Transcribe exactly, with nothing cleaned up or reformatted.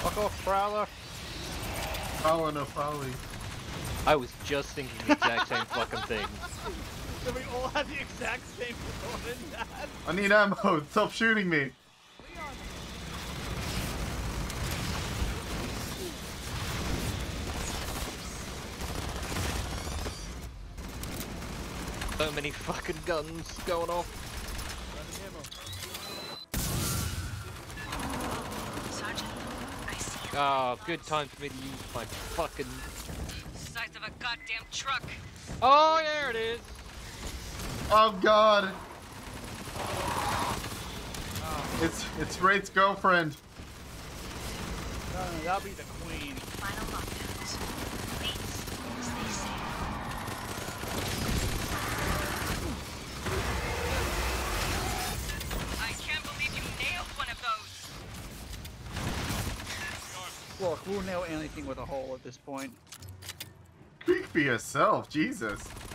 Fuck off, Prowler. Prowler, no Prowler. I was just thinking the exact same fucking thing. So we all had the exact same thought in that. I need ammo. Stop shooting me. So many fucking guns going off. Sergeant, I see you. Oh, good time for me to use my fucking... Size of a goddamn truck. Oh, there it is! Oh god. Oh. It's it's Wraith's girlfriend. No, no, that'll be the queen. Final lockdowns. Please, stay safe. I can't believe you nailed one of those. Look, we'll nail anything with a hole at this point. Speak for yourself, Jesus.